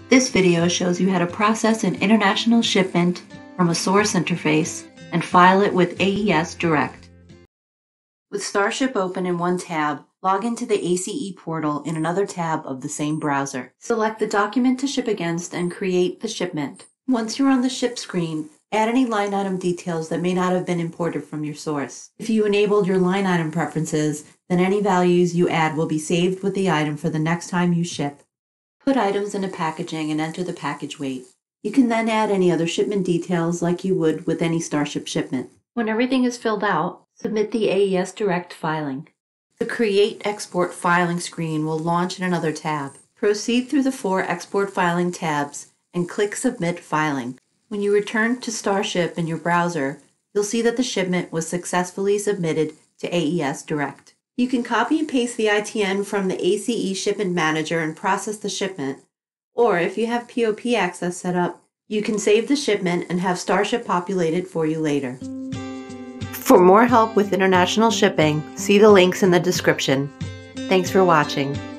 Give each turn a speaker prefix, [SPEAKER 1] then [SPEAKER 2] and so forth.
[SPEAKER 1] This video shows you how to process an international shipment from a source interface and file it with AESDirect. With StarShip open in one tab, log into the ACE portal in another tab of the same browser. Select the document to ship against and create the shipment. Once you're on the ship screen, add any line item details that may not have been imported from your source. If you enabled your line item preferences, then any values you add will be saved with the item for the next time you ship. Put items into packaging and enter the package weight. You can then add any other shipment details like you would with any StarShip shipment. When everything is filled out, submit the AESDirect filing. The Create Export Filing screen will launch in another tab. Proceed through the 4 export filing tabs and click Submit Filing. When you return to StarShip in your browser, you'll see that the shipment was successfully submitted to AESDirect. You can copy and paste the ITN from the ACE Shipment Manager and process the shipment, or if you have POP access set up, you can save the shipment and have StarShip populate it for you later. For more help with international shipping, see the links in the description. Thanks for watching.